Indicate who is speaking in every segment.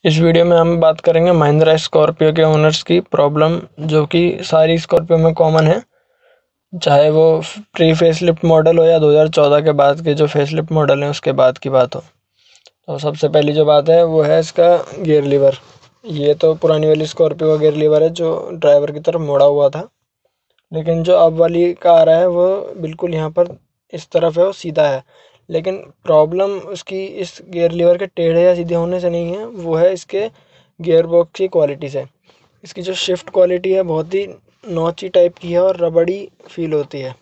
Speaker 1: इस वीडियो में हम बात करेंगे महिंद्रा स्कॉर्पियो के ओनर्स की प्रॉब्लम, जो कि सारी स्कॉर्पियो में कॉमन है, चाहे वो प्री फेसलिफ्ट मॉडल हो या 2014 के बाद के जो फेसलिफ्ट मॉडल हैं उसके बाद की बात हो। तो सबसे पहली जो बात है वो है इसका गियर लीवर। ये तो पुरानी वाली स्कॉर्पियो का गियर लीवर है जो ड्राइवर की तरफ मोड़ा हुआ था, लेकिन जो अब वाली का आ रहा है वो बिल्कुल यहाँ पर इस तरफ है, वो सीधा है। लेकिन प्रॉब्लम उसकी इस गियर लीवर के टेढ़े या सीधे होने से नहीं है, वो है इसके गियर बॉक्स की क्वालिटी से। इसकी जो शिफ्ट क्वालिटी है बहुत ही नॉची टाइप की है और रबड़ी फील होती है।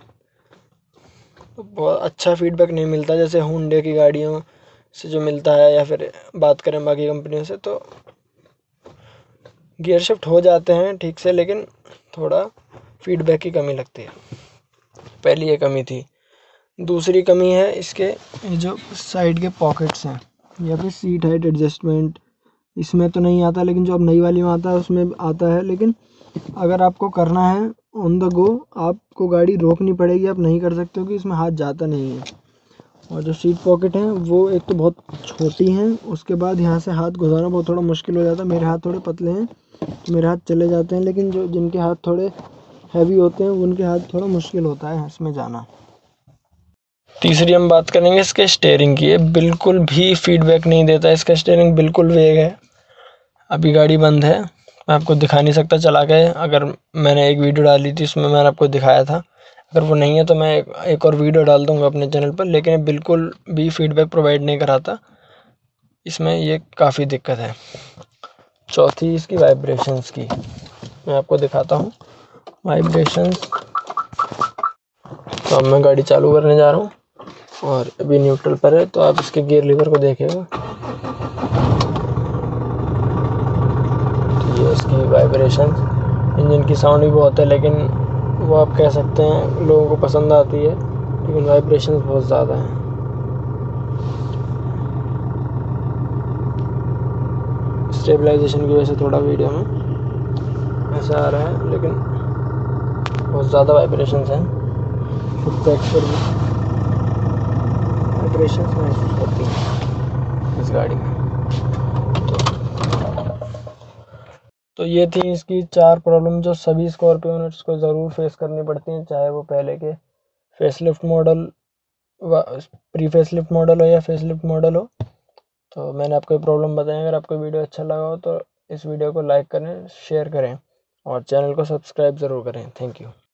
Speaker 1: तो बहुत अच्छा फीडबैक नहीं मिलता जैसे हुंडई की गाड़ियों से जो मिलता है, या फिर बात करें बाकी कंपनियों से तो गियर शिफ्ट हो जाते हैं ठीक से, लेकिन थोड़ा फीडबैक की कमी लगती है। पहली ये कमी थी। दूसरी कमी है इसके जो साइड के पॉकेट्स हैं या फिर सीट हाइट एडजस्टमेंट, इसमें तो नहीं आता, लेकिन जो अब नई वाली में आता है उसमें आता है। लेकिन अगर आपको करना है ऑन द गो, आपको गाड़ी रोकनी पड़ेगी, आप नहीं कर सकते हो कि इसमें हाथ जाता नहीं है। और जो सीट पॉकेट हैं वो एक तो बहुत छोटी हैं, उसके बाद यहाँ से हाथ घुसाना बहुत थोड़ा मुश्किल हो जाता है। मेरे हाथ थोड़े पतले हैं तो मेरे हाथ चले जाते हैं, लेकिन जो जिनके हाथ थोड़े हैवी होते हैं उनके हाथ थोड़ा मुश्किल होता है इसमें जाना। तीसरी हम बात करेंगे इसके स्टीयरिंग की। ये बिल्कुल भी फीडबैक नहीं देता, इसका स्टीयरिंग बिल्कुल वेग है। अभी गाड़ी बंद है, मैं आपको दिखा नहीं सकता चला के। अगर मैंने एक वीडियो डाली थी उसमें मैंने आपको दिखाया था, अगर वो नहीं है तो मैं एक और वीडियो डाल दूंगा अपने चैनल पर। लेकिन ये बिल्कुल भी फीडबैक प्रोवाइड नहीं कराता, इसमें ये काफ़ी दिक्कत है। चौथी इसकी वाइब्रेशंस की, मैं आपको दिखाता हूँ वाइब्रेशंस। तो अब मैं गाड़ी चालू करने जा रहा हूँ और अभी न्यूट्रल पर है, तो आप इसके गियर लीवर को देखिएगा। ये इसकी वाइब्रेशंस, इंजन की साउंड भी बहुत है, लेकिन वो आप कह सकते हैं लोगों को पसंद आती है, लेकिन वाइब्रेशंस बहुत ज़्यादा हैं। स्टेबलाइजेशन की वजह से थोड़ा वीडियो में ऐसा आ रहा है, लेकिन बहुत ज़्यादा वाइब्रेशंस हैं। फुटपैक पर भी वाइब्रेशंस महसूस होती हैं इस गाड़ी में। तो ये थी इसकी 4 प्रॉब्लम जो सभी स्कॉर्पियो ओनर्स को ज़रूर फेस करनी पड़ती हैं, चाहे वो पहले के facelift model pre facelift model हो या फेसलिफ्ट मॉडल हो। तो मैंने आपको ये प्रॉब्लम बताया। अगर आपको वीडियो अच्छा लगा हो तो इस वीडियो को लाइक करें, शेयर करें और चैनल को सब्सक्राइब ज़रूर करें। Thank you.